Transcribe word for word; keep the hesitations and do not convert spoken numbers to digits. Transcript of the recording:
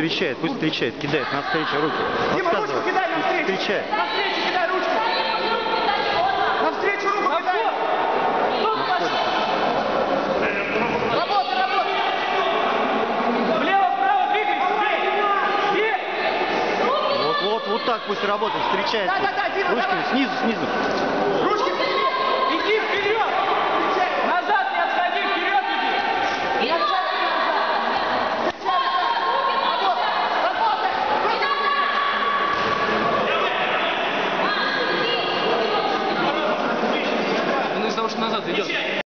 встречает, пусть встречает, кидает навстречу руки. Дима, ручку кидай навстречу. Встречает. Навстречу кидай ручку. Навстречу руку кидай. Работай, работай. Влево-вправо двигайся. Бей. Вот, вот, вот так пусть работает, встречает. Да, да, да, Дима, ручками давай. снизу, снизу. Ручки вперед. Иди вперед. Назад не отходи, вперед иди. Не отходи. Он из-за того, что назад идет.